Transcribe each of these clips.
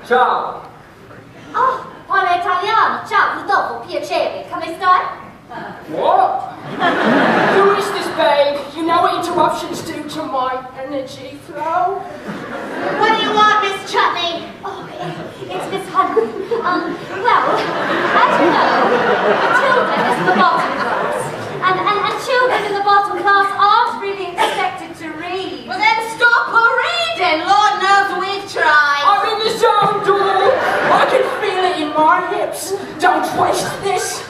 Ciao. Oh, parla italiano. Ciao, Rodolfo, piacere. Come stai? What? Who is this, babe? You know what interruptions do to my energy flow? What do you want, Miss Chutney? Oh, it's Miss Hunter. Well, as you know, Matilda is in the bottom class. And children in the bottom class aren't really expected to read. Well, then stop her reading. Lord knows we've tried. I'm in the zone, doll. I can feel it in my hips. Don't waste this.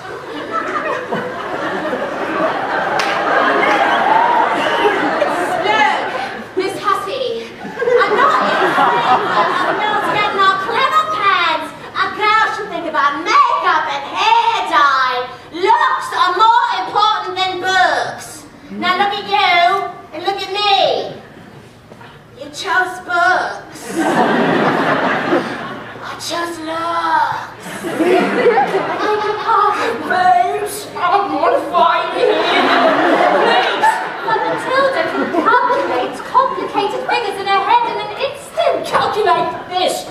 Look, Miss Hussey, I'm not getting our clever pants. A girl should think about makeup and hair dye. Looks are more important than books. Now look at you and look at me. You chose books. I chose looks. Babes, I'm on fire here. Please. But Matilda can calculate complicated figures in her head in an instant. Calculate this.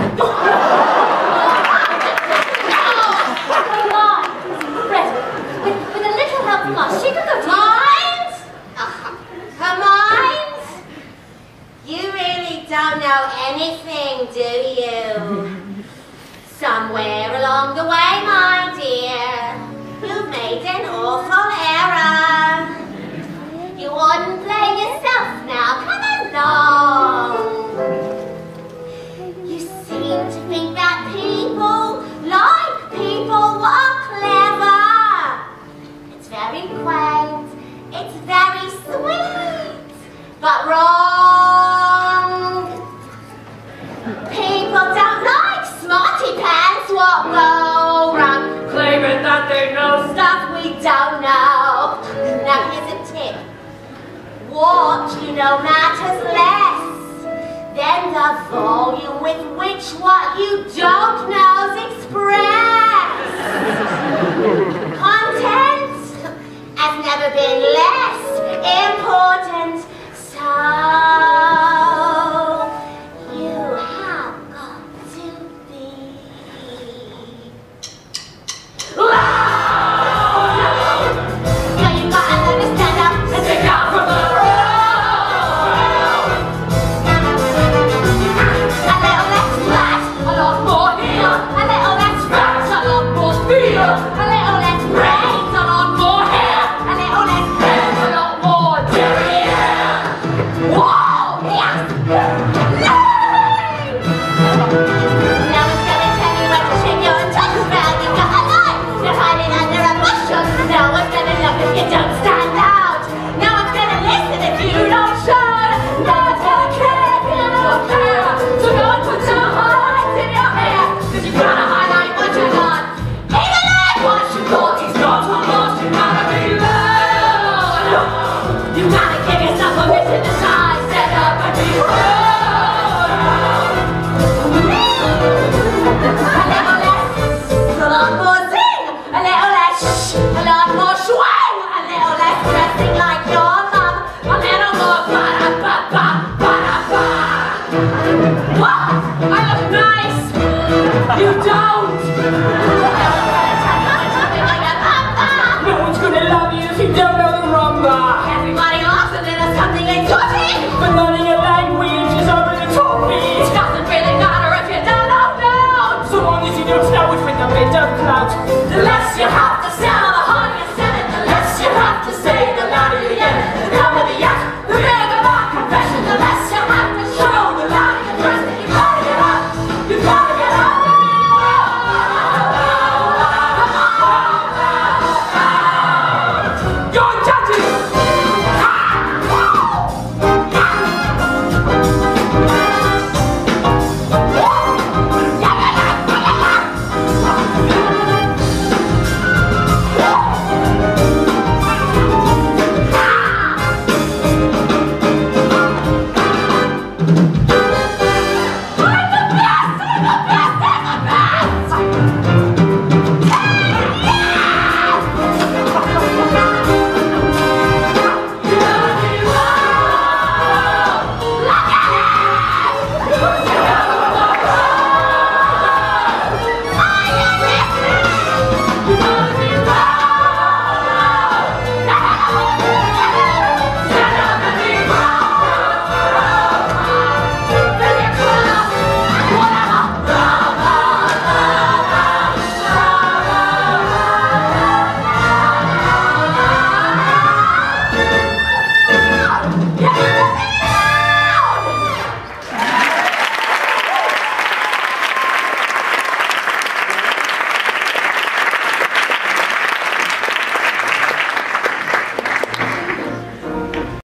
Her mind is incredible. With a little help from us, she could go to Mind? Her mind? You really don't know anything, do you? Somewhere along the way, my dear, you've made an awful error. You wouldn't blame yourself now. Come along. You seem to think that people like people who are clever. It's very quaint. It's very sweet. But wrong. People don't like smarty pants. What go wrong? Claiming that they know stuff we don't know. Now here's a tip. What you know matters less than the volume with which what you don't know is expressed. Content has never been less important, so you have got to be loud. Now you gotta learn to stand up and take out from the you don't stand out. No one's gonna listen if you don't shout. No one's gonna care if you don't care. So go and put some highlights in your hair, cause you gotta highlight what you want. Even if what you thought is not so much, you gotta be loud. You gotta give yourself permission to shine. Stand up and be proud. A little less, a lot more zing. A little less shh, a lot more sway. Dressing like your mom, a little more ba-da-ba-ba, ba-da-ba. What? I look nice. You don't. No one's gonna love you if you don't know the rumba. Everybody laughs a little something exotic. But learning a language is over the top. It doesn't really matter if you don't know. So long as you don't know it with a bit of clout, the less you have.